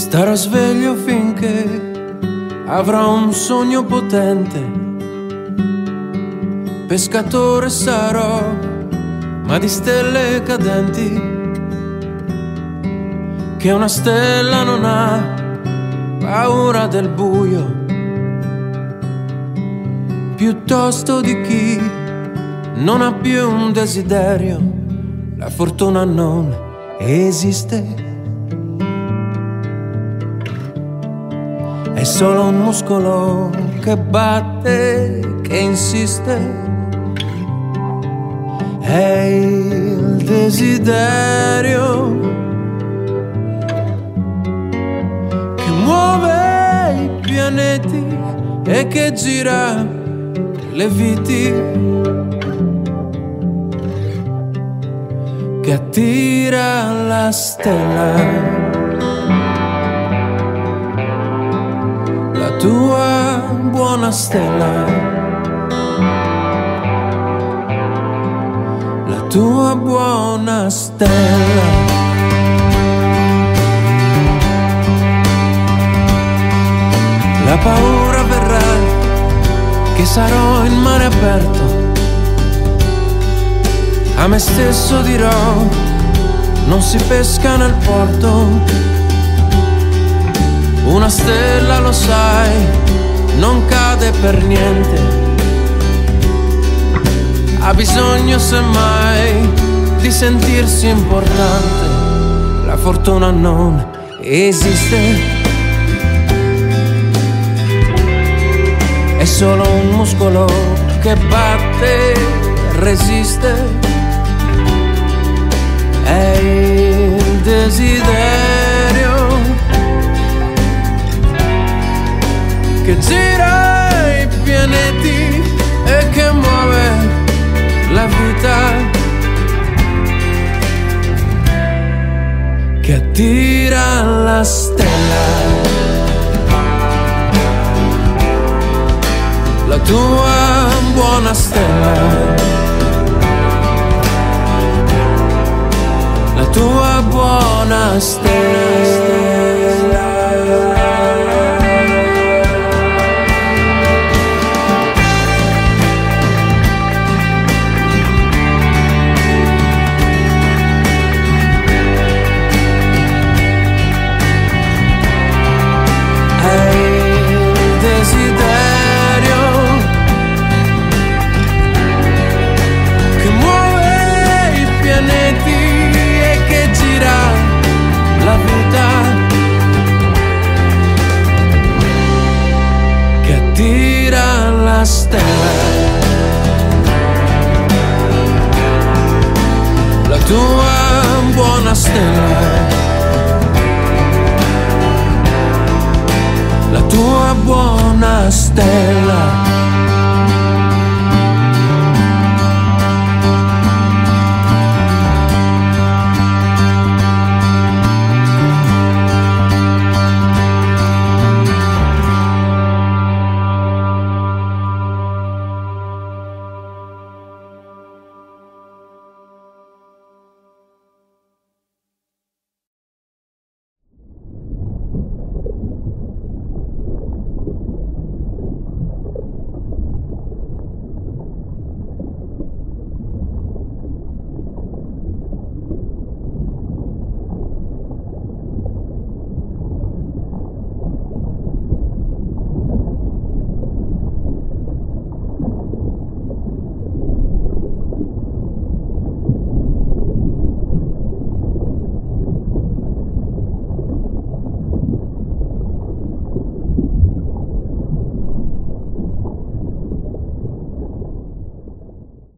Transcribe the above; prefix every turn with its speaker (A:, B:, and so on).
A: Starò sveglio finché avrò un sogno potente. Pescatore sarò, ma di stelle cadenti. Che una stella non ha paura del buio, piuttosto di chi non ha più un desiderio. La fortuna non esiste. È solo un muscolo che batte, che insiste. È il desiderio che muove i pianeti e che gira le viti, che attira la stella. La tua buona stella, la tua buona stella. La paura verrà, che sarò in mare aperto. A me stesso dirò, non si pesca nel porto. Una stella, lo sai, non cade per niente. Ha bisogno semmai di sentirsi importante. La fortuna non esiste. È solo un muscolo che batte, resiste. È il desiderio che gira i pianeti e che muove la vita, che attira la stella. La tua buona stella, la tua buona stella.